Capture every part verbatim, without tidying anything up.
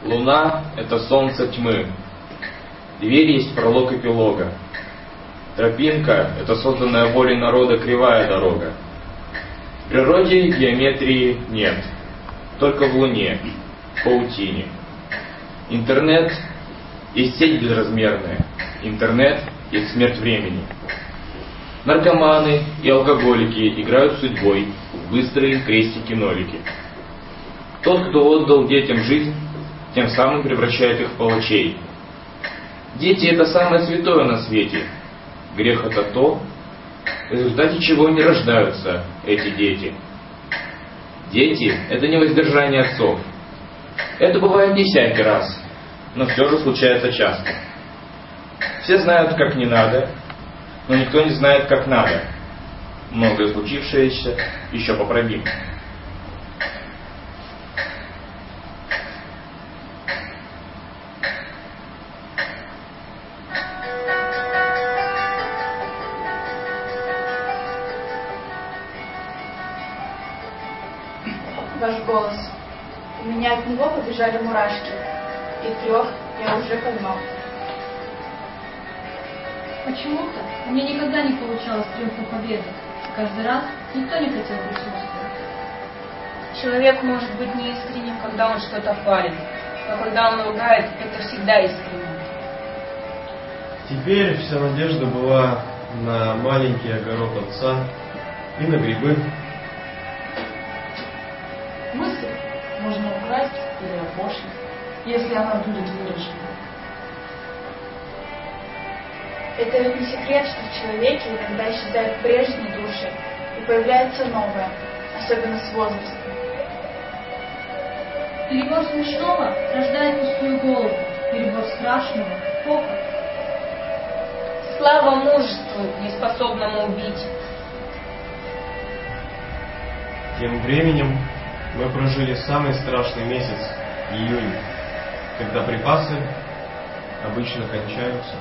Луна — это солнце тьмы. Дверь есть пролог эпилога. Тропинка — это созданная волей народа кривая дорога. В природе геометрии нет, только в Луне, в паутине. Интернет есть сеть безразмерная, интернет есть смерть времени. Наркоманы и алкоголики играют судьбой в быстрые крестики-нолики. Тот, кто отдал детям жизнь, тем самым превращает их в палачей. Дети — это самое святое на свете. Грех — это то, в результате чего не рождаются эти дети. Дети — это не воздержание отцов. Это бывает не всякий раз, но все же случается часто. Все знают, как не надо, но никто не знает, как надо. Многое случившееся еще поправимо. Ваш голос. У меня от него побежали мурашки. И трех я уже поймал. Почему-то мне никогда не получалось триумфа победы. Каждый раз никто не хотел присутствовать. Человек может быть неискренним, когда он что-то хвалит, но когда он ругает, это всегда искренне. Теперь вся надежда была на маленький огород отца и на грибы. Мысль можно украсть или опошлить, если она будет выражена. Это ведь не секрет, что в человеке иногда исчезают прежние души и появляется новое, особенно с возрастом. Перебор смешного рождает пустую голову, перебор страшного — хохот. Слава мужеству, неспособному убить. Тем временем мы прожили самый страшный месяц, июнь, когда припасы обычно кончаются.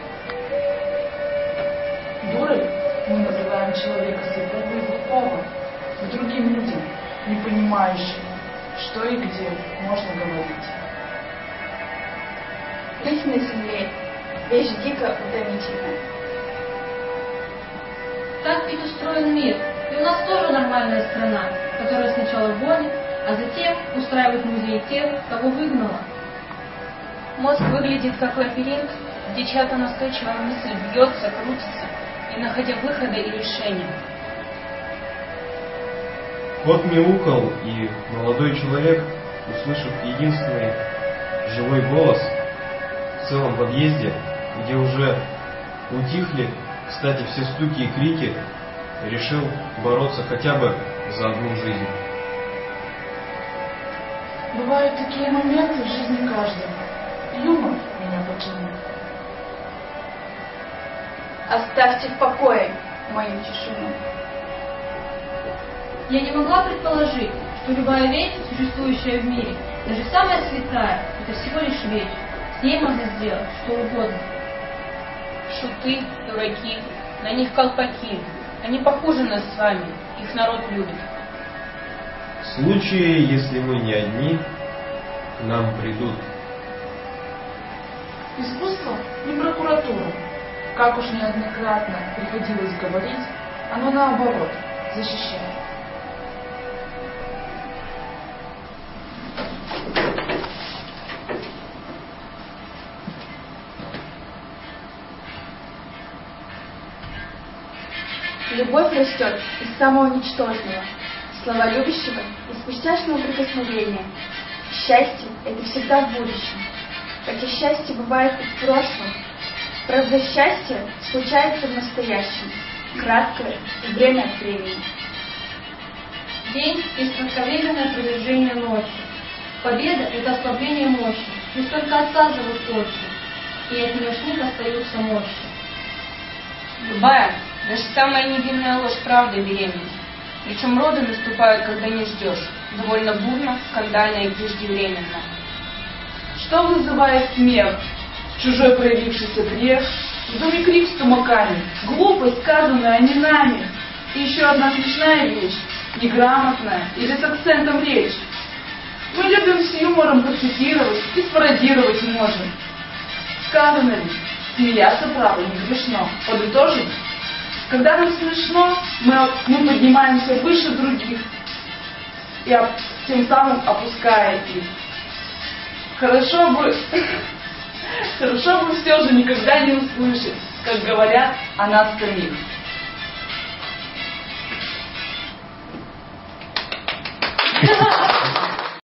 Дурой мы называем человека слепого и глупого, к другим людям, не понимающим, что и где можно говорить. Жизнь на земле — вещь дико утомительная. Так ведь устроен мир, и у нас тоже нормальная страна, которая сначала гонит, а затем устраивает музей тех, кого выгнала. Мозг выглядит как лабиринт, где чья-то настойчивая мысль бьется, крутится, не находя выхода и решения. Кот мяукал, и молодой человек, услышав единственный живой голос в целом подъезде, где уже утихли, кстати, все стуки и крики, решил бороться хотя бы за одну жизнь. Бывают такие моменты в жизни каждого. Юмор меня покинул. Оставьте в покое мою тишину. Я не могла предположить, что любая вещь, существующая в мире, даже самая святая, это всего лишь вещь. С ней можно сделать что угодно. Шуты, дураки, на них колпаки. Они похожи нас с вами, их народ любит. В случае, если мы не одни, к нам придут. Искусство не прокуратура. Как уж неоднократно приходилось говорить, оно наоборот защищает. Любовь растет из самого ничтожного, слова любящего из пустяшного прикосновения. Счастье — это всегда в будущем, хотя счастье бывает и в прошлом. Правда, счастье случается в настоящем, краткое и время от времени. День есть кратковременное продолжение ночи. Победа — это ослабление мощи, лишь только отсаживают точно, и от нее шник остаются мощи. Любая, даже самая невинная ложь правда беременна. Причем роды наступают, когда не ждешь. Довольно бурно, скандально и преждевременно. Что вызывает смех? Чужой проявившийся грех, в доме крик с тумаками, глупость, сказанная не нами. И еще одна смешная вещь, неграмотная или с акцентом речь. Мы любим все юмором процитировать и спародировать можем. Сказано ли, смеяться, правда, не грешно. Подытожим, когда нам смешно, мы, мы поднимаемся выше других и тем самым опуская их. Хорошо бы, хорошо бы все же никогда не услышать, как говорят о нас самих. Ha ha ha!